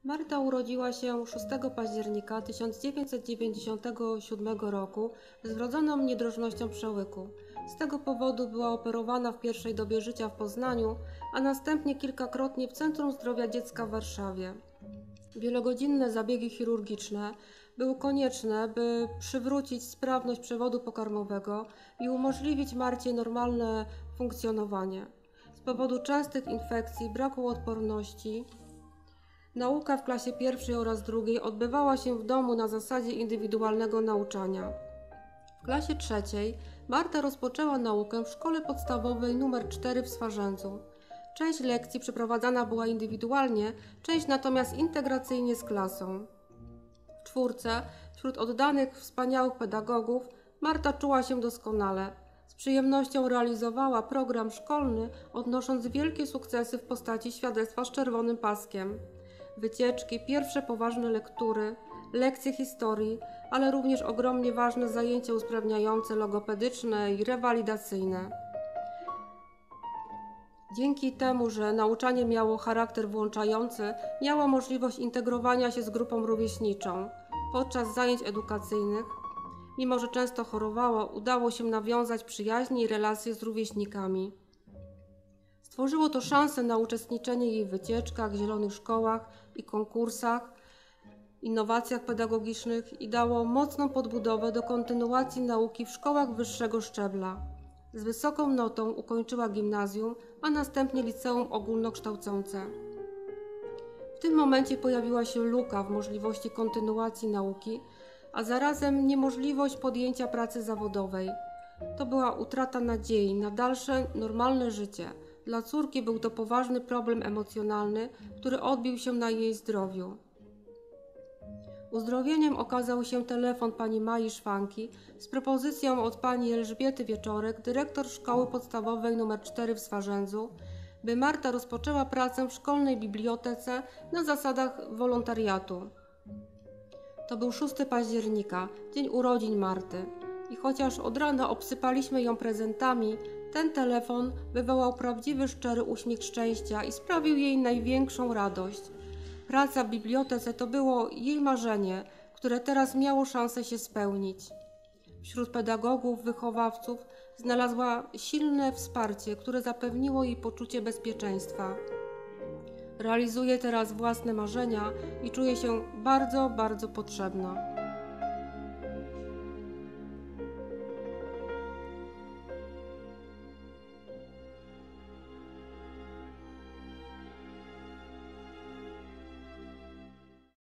Marta urodziła się 6 października 1997 roku z wrodzoną niedrożnością przełyku. Z tego powodu była operowana w pierwszej dobie życia w Poznaniu, a następnie kilkakrotnie w Centrum Zdrowia Dziecka w Warszawie. Wielogodzinne zabiegi chirurgiczne były konieczne, by przywrócić sprawność przewodu pokarmowego i umożliwić Marcie normalne funkcjonowanie. Z powodu częstych infekcji, braku odporności, nauka w klasie pierwszej oraz drugiej odbywała się w domu na zasadzie indywidualnego nauczania. W klasie trzeciej Marta rozpoczęła naukę w szkole podstawowej nr 4 w Swarzędzu. Część lekcji przeprowadzana była indywidualnie, część natomiast integracyjnie z klasą. W czwórce, wśród oddanych, wspaniałych pedagogów, Marta czuła się doskonale. Z przyjemnością realizowała program szkolny, odnosząc wielkie sukcesy w postaci świadectwa z czerwonym paskiem. Wycieczki, pierwsze poważne lektury, lekcje historii, ale również ogromnie ważne zajęcia usprawniające, logopedyczne i rewalidacyjne. Dzięki temu, że nauczanie miało charakter włączający, miała możliwość integrowania się z grupą rówieśniczą. Podczas zajęć edukacyjnych, mimo że często chorowała, udało się nawiązać przyjaźnie i relacje z rówieśnikami. Stworzyło to szansę na uczestniczenie jej w wycieczkach, zielonych szkołach i konkursach, innowacjach pedagogicznych i dało mocną podbudowę do kontynuacji nauki w szkołach wyższego szczebla. Z wysoką notą ukończyła gimnazjum, a następnie liceum ogólnokształcące. W tym momencie pojawiła się luka w możliwości kontynuacji nauki, a zarazem niemożliwość podjęcia pracy zawodowej. To była utrata nadziei na dalsze, normalne życie. Dla córki był to poważny problem emocjonalny, który odbił się na jej zdrowiu. Uzdrowieniem okazał się telefon pani Mai Szwanki z propozycją od pani Elżbiety Wieczorek, dyrektor szkoły podstawowej nr 4 w Swarzędzu, by Marta rozpoczęła pracę w szkolnej bibliotece na zasadach wolontariatu. To był 6 października, dzień urodzin Marty. I chociaż od rana obsypaliśmy ją prezentami, ten telefon wywołał prawdziwy, szczery uśmiech szczęścia i sprawił jej największą radość. Praca w bibliotece to było jej marzenie, które teraz miało szansę się spełnić. Wśród pedagogów, wychowawców znalazła silne wsparcie, które zapewniło jej poczucie bezpieczeństwa. Realizuje teraz własne marzenia i czuje się bardzo, bardzo potrzebna.